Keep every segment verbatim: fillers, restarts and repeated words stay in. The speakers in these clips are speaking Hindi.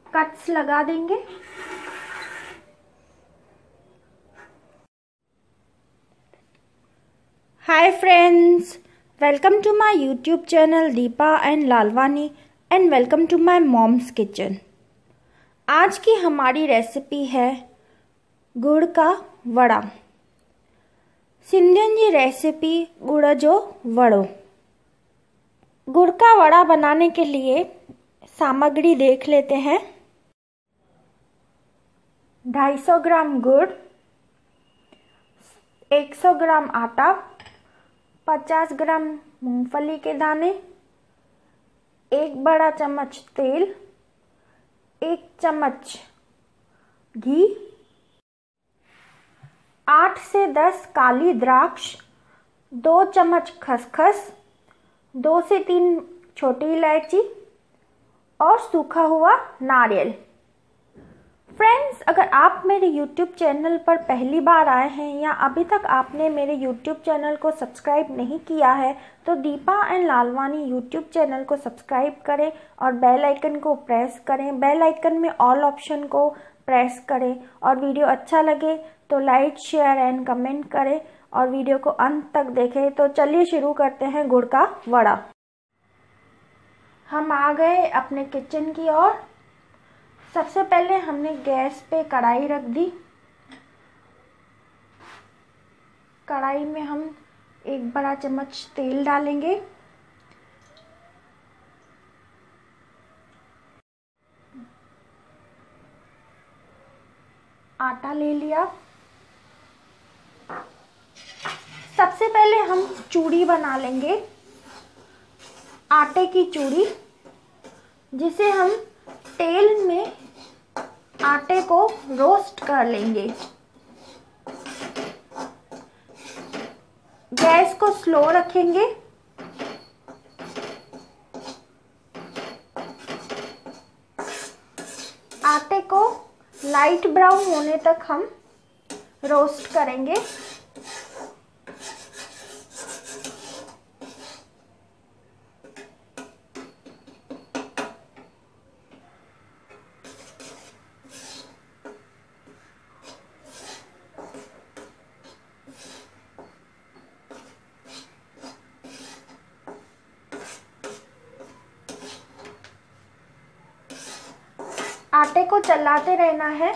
कट्स लगा देंगे। Hi friends, welcome to my YouTube channel Deepa and Lalwani and welcome to my mom's kitchen. आज की हमारी रेसिपी है गुड़ का वड़ा। सिंधियुनि जी रेसिपी गुड़ जो वड़ो। गुड़ का वड़ा बनाने के लिए सामग्री देख लेते हैं। दो सौ पचास ग्राम गुड़, सौ ग्राम आटा, पचास ग्राम मूंगफली के दाने, एक बड़ा चम्मच तेल, एक चम्मच घी, आठ से दस काली द्राक्ष, दो चम्मच खसखस, दो से तीन छोटी इलायची और सूखा हुआ नारियल। फ्रेंड्स, अगर आप मेरे YouTube चैनल पर पहली बार आए हैं या अभी तक आपने मेरे YouTube चैनल को सब्सक्राइब नहीं किया है तो Deepa and Lalwani YouTube channel को सब्सक्राइब करें और बेल आइकन को प्रेस करें। बेल आइकन में ऑल ऑप्शन को प्रेस करें और वीडियो अच्छा लगे तो लाइक, शेयर एंड कमेंट करें और वीडियो को अंत तक देखें। तो चलिए शुरू करते हैं गुड़ का वड़ा। हम आ गए अपने किचन की ओर। सबसे पहले हमने गैस पे कढ़ाई रख दी। कढ़ाई में हम एक बड़ा चम्मच तेल डालेंगे। आटा ले लिया। सबसे पहले हम चूड़ी बना लेंगे, आटे की चूड़ी, जिसे हम तेल में आटे को रोस्ट कर लेंगे। गैस को स्लो रखेंगे। आटे को लाइट ब्राउन होने तक हम रोस्ट करेंगे। आटे को चलाते रहना है।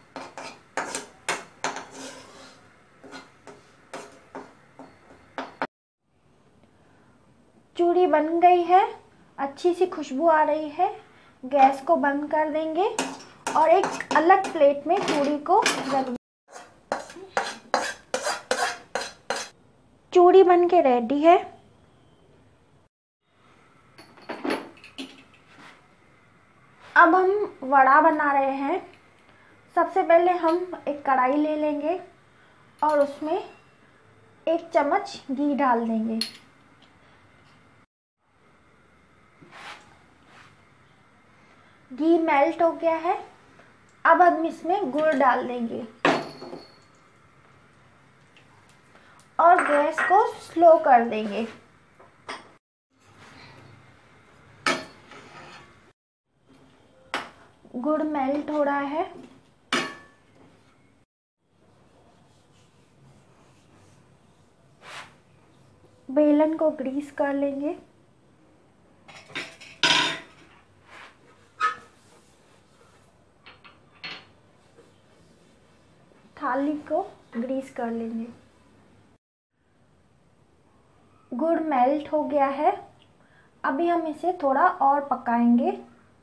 चूड़ी बन गई है, अच्छी सी खुशबू आ रही है। गैस को बंद कर देंगे और एक अलग प्लेट में चूड़ी को रख देंगे। चूड़ी बन के रेडी है। अब हम वड़ा बना रहे हैं। सबसे पहले हम एक कढ़ाई ले लेंगे और उसमें एक चम्मच घी डाल देंगे। घी मेल्ट हो गया है। अब हम इसमें गुड़ डाल देंगे और गैस को स्लो कर देंगे। गुड़ मेल्ट हो रहा है। बेलन को ग्रीस कर लेंगे। थाली को ग्रीस कर लेंगे। गुड़ मेल्ट हो गया है। अभी हम इसे थोड़ा और पकाएंगे।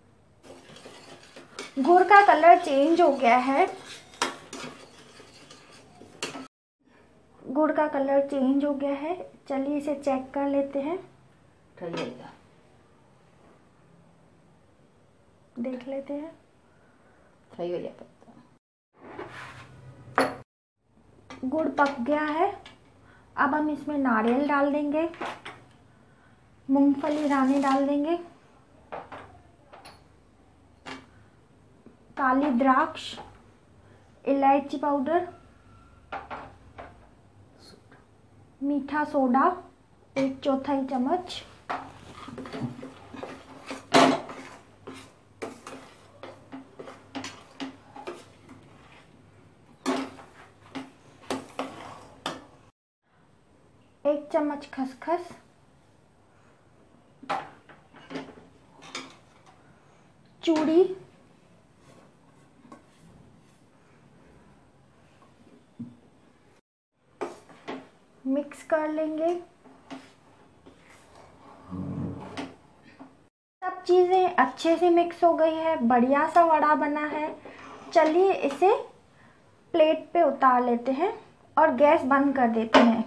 गुड़ का कलर चेंज हो गया है। गुड़ का कलर चेंज हो गया है। चलिए इसे चेक कर लेते हैं। देख लेते हैं। गुड़ पक गया है। अब हम इसमें नारियल डाल देंगे, मूंगफली दाने डाल देंगे, काली द्राक्ष, इलायची पाउडर, मीठा सोडा एक चौथाई चम्मच, चम्मच खसखस, चूड़ी, मिक्स कर लेंगे। सब चीज़ें अच्छे से मिक्स हो गई है, बढ़िया सा वड़ा बना है। चलिए इसे प्लेट पे उतार लेते हैं और गैस बंद कर देते हैं।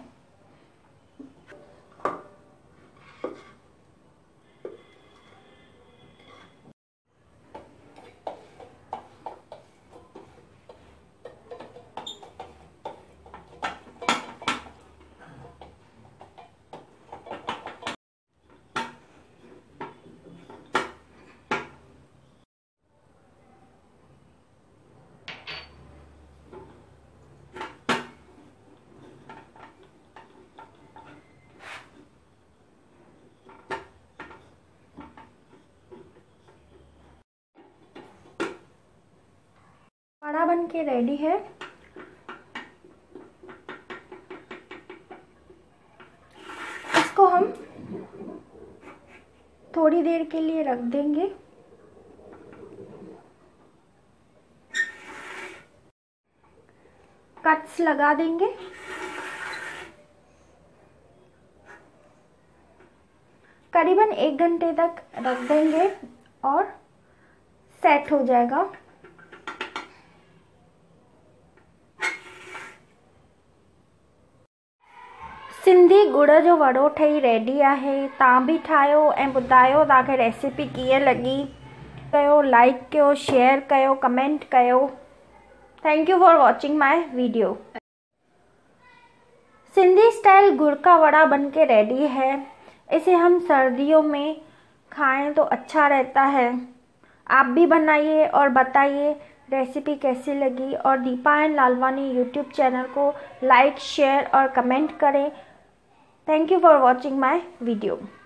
वड़ा बन के रेडी है। इसको हम थोड़ी देर के लिए रख देंगे। कट्स लगा देंगे। करीबन एक घंटे तक रख देंगे और सेट हो जाएगा। सिंधी गुड़ जो वड़ो ठही रेडी आहे। तव्हां बि ठाहियो ऐं ॿुधायो तव्हांखे रेसिपी कीअं लॻी। कयो लाइक कयो, शेयर कयो, कमेंट कयो। Thank you for watching my video. Sindhi style गुड़ का वड़ा बन के रेडी है। इसे हम सर्दियों में खाएं तो अच्छा रहता है। आप भी बनाइए और बताइए रेसिपी कैसी लगी। और Deepa and Lalwani YouTube channel को लाइक, शेयर और कमेंट करें। Thank you for watching my video.